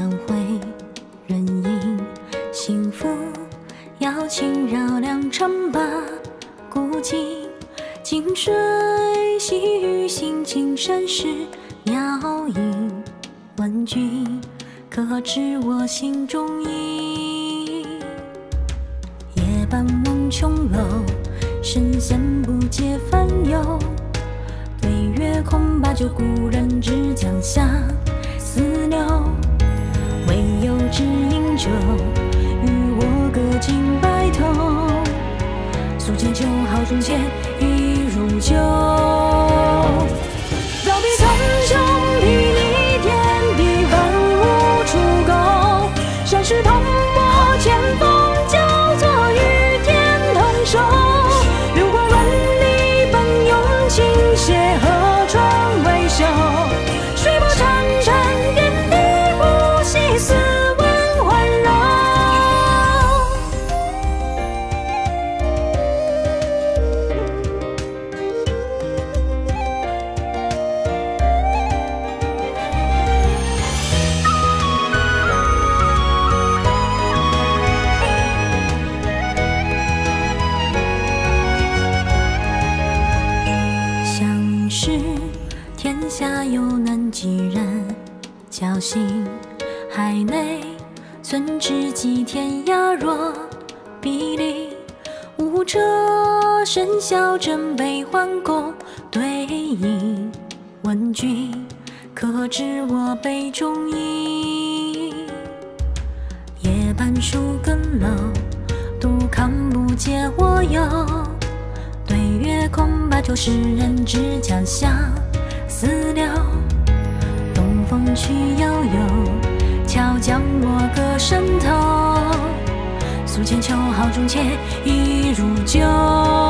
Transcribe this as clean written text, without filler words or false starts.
将会人影，幸福要轻绕两长把孤寂。近水细雨心情甚是摇影，问君可知我心中意？夜半望琼楼，神仙不解烦忧。对月空把酒，故人只将相思留。唯有只饮酒，与我各尽白头。诉千秋好中且一如旧。绕笔苍穹，霹雳天地，万物出钩。山石磅礴，千峰交错，与天同寿。流光万里，奔涌倾泻，河川为秀。水波潺潺，点滴不息，斯文环绕。相识天下有难几人，侥幸海内存知己，天涯若比邻。舞者笙箫，振杯欢共对饮。问君可知我杯中意？夜半数更楼，杜康不解我忧。对月空把酒，诗人只将相思留。东风去悠悠，巧将我歌声透。诉千秋好中且一如旧。